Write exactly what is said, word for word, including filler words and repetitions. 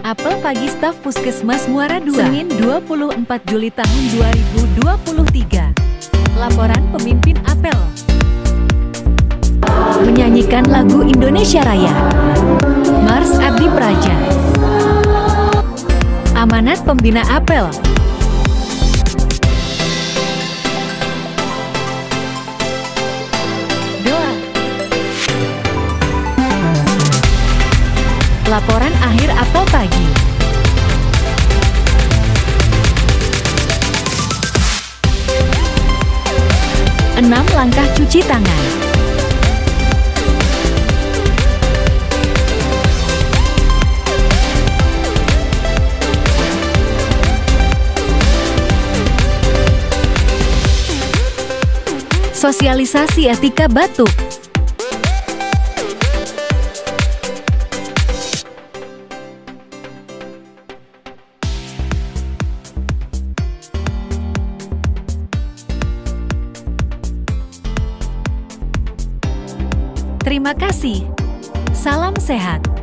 Apel pagi staf Puskesmas Muara dua, Senin dua puluh empat Juli tahun dua ribu dua puluh tiga. Laporan pemimpin apel. Menyanyikan lagu Indonesia Raya. Mars Abdi Praja. Amanat pembina apel. Doa. Laporan akhir apel pagi. Enam langkah cuci tangan. Sosialisasi etika batuk. Terima kasih. Salam sehat.